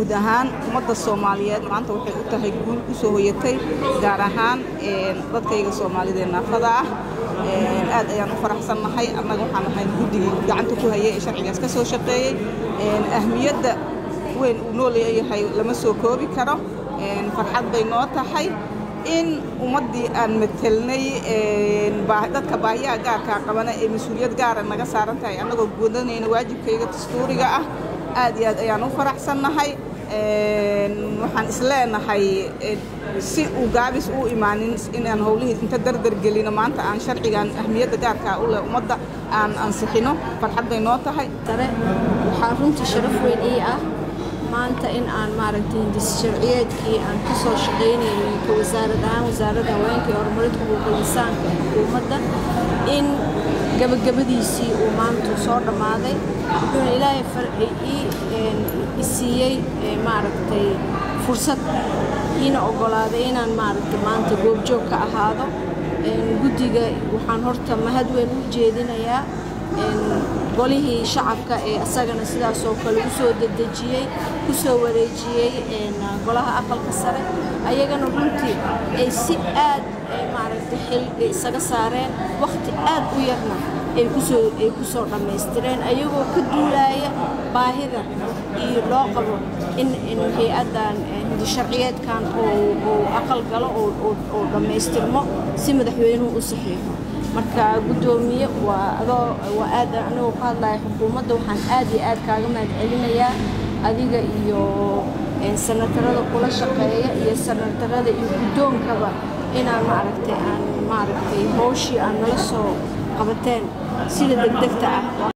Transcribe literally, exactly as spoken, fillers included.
guud ahaan ummadda Soomaaliyeed maanta waxay u tahay guul u soo hoyatay gaar ahaan dadkayga Soomaalida ee naafada ah aad ayaan u faraxsanahay annaga waxaan ahay guddiga gacanta ku hayay sharcigaas ka soo shaqeeyay ahmiyadda weyn uu noo leeyahay lama soo koobi karo farxad bay noo tahay in ummadii aan metelnay dadka baahiyaha gaarka qabana ee mas'uuliyad gaar ah naga saaran tahay annagoo gudanayna waajibkayga dastuuriga ah aad iyo aad ayaan u faraxsanahay waxaan isleenahay si uu gaabis u imaanin inaan howlihii inta dardar gelino maanta aan sharcigan ahmiyadda gaarka u leh ummadda aan ansixino farxad bay noo tahay tare waxaa runtii sharaf weyn ii ah maanta in aan maaragtay hindis sharciyeedkii aan ka soo shaqeynayno ka wasaaradda ahaan wasaaradda haweenka iyo horumarinta xuquuqul insaanka ee xukuumadda in gabagabadiisii uu maanta soo dhammaaday wuxuuna ilaahay farxi ii siiyey maaragtay fursad iina oggolaaday inaan maaragtay maanta goobjoog ka ahaado guddiga waxaan horta mahad weyn u jeedinayaa golihii shacabka ee asagana sidaas oo kale u soo dedejiyey ku soo wareejiyey golaha aqalka sare ayagana runtii ay si aad maaragtay xil isaga saareen waqti aad u yarna ay ku soo ay ku soo dhamaystireen ayagoo ka duulaya baahida iyo loo qabo in in hay'adan hindis sharciyeedkan oo aqal galo oo oo dhamaystirmo si madaxweynuhu u saxiixo marka gudoomiye waa adoo waa aad anoo ka hadlay xukuumadda waxaan aad iyo aad kaaga mahad celinayaa adiga iyo senatarada kula shaqeeya iyo senatarada iyo gudoonkaba inaan maaragtay aan maaragtay hawshii aan nala soo qabateen sida degdegta ah